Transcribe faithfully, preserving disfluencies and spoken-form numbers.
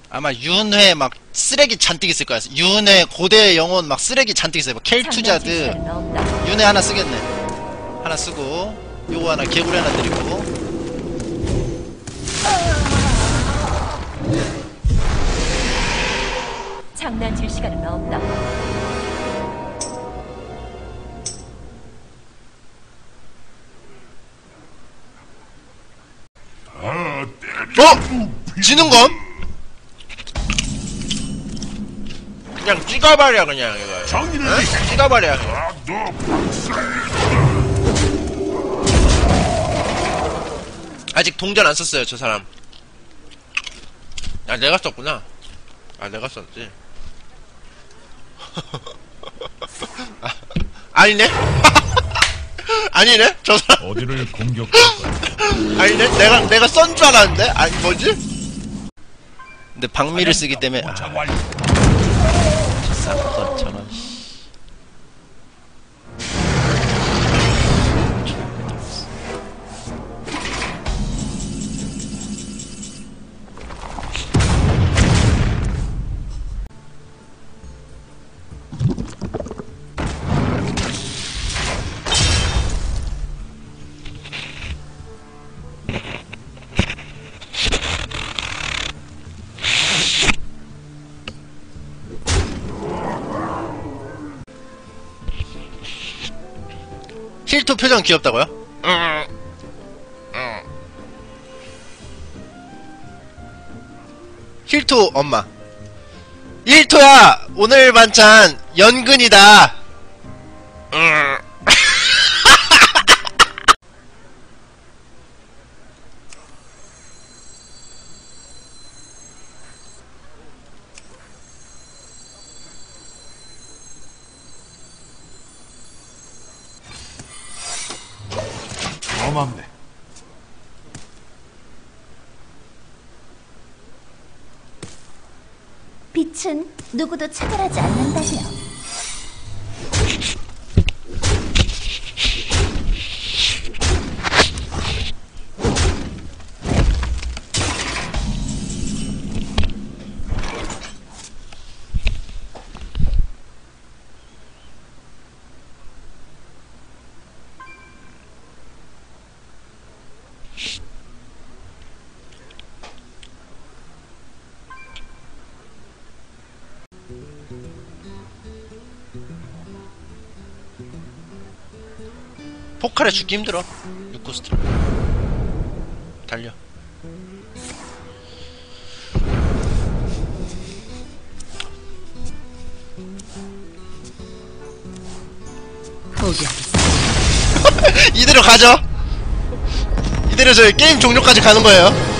아마 윤회 막 쓰레기 잔뜩 있을 거야. 윤회 고대 영혼 막 쓰레기 잔뜩 있어요. 뭐 켈투자드 윤회 하나 쓰겠네. 하나 쓰고 요거 하나 개구리 하나 드리고. 장난칠 시간은 없다. 어? 지는건? 그냥 찍어버려 그냥 이거. 응? 찍어버려. 아직 동전 안 썼어요 저 사람. 아 내가 썼구나. 아 내가 썼지. 아, 아니네? 아니네? 저 사람 어디를 공격할 거야? 아니네? 내가 내가 썬 줄 알았는데? 아니 뭐지? 근데 방미를 쓰기 때문에 아, 싹건 저런. 힐토 표정 귀엽다고요? 힐토 엄마. 힐토야 오늘 반찬 연근이다. 어맙네. 빛은 누구도 차별하지 않는다며. 포칼에 죽기 힘들어. 육 코스트 달려. 이대로 가죠. 이대로 저희 게임 종료까지 가는 거예요.